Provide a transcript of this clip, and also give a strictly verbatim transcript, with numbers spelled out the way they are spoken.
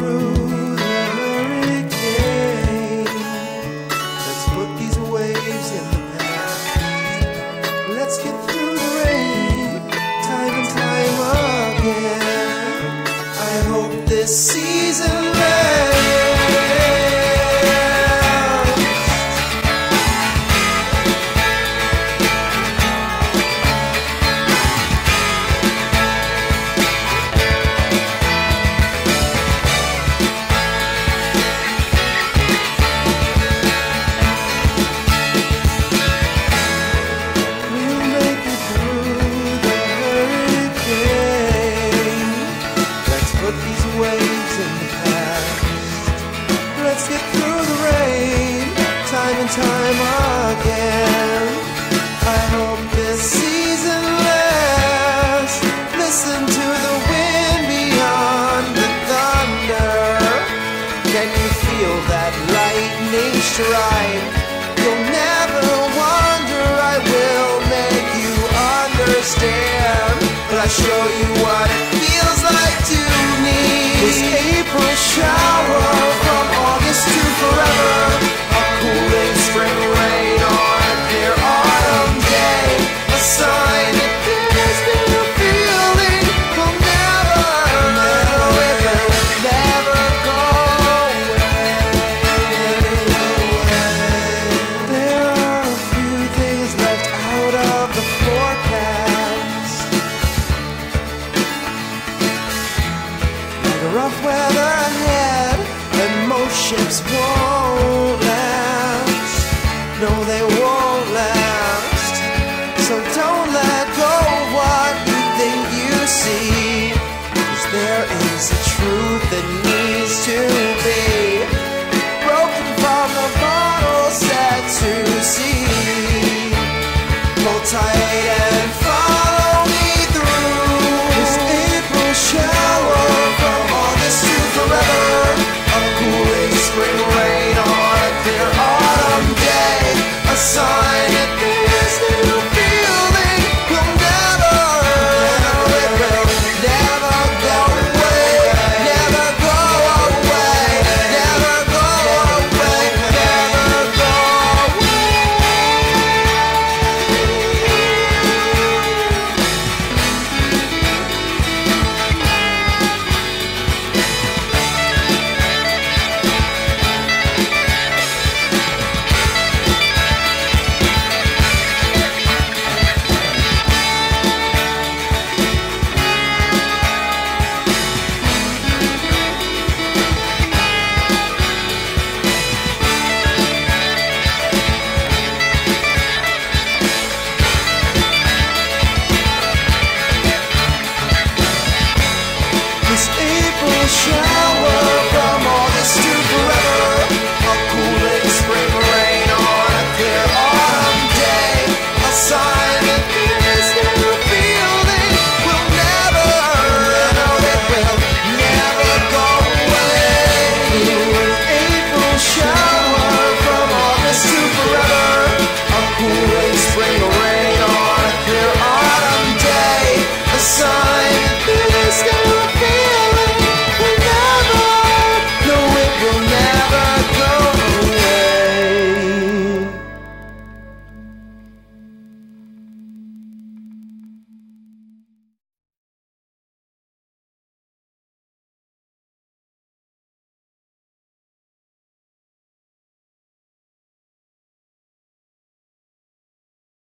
through the hurricane. Let's put these waves in the past. Let's get through the rain, time and time again. I hope this season lasts. Put these waves in the past. Let's get through the rain, time and time again. I hope this season lasts. Listen to the wind beyond the thunder. Can you feel that lightning strike? You'll never wonder, I will make you understand. But I show you what it feels like to me. This April shower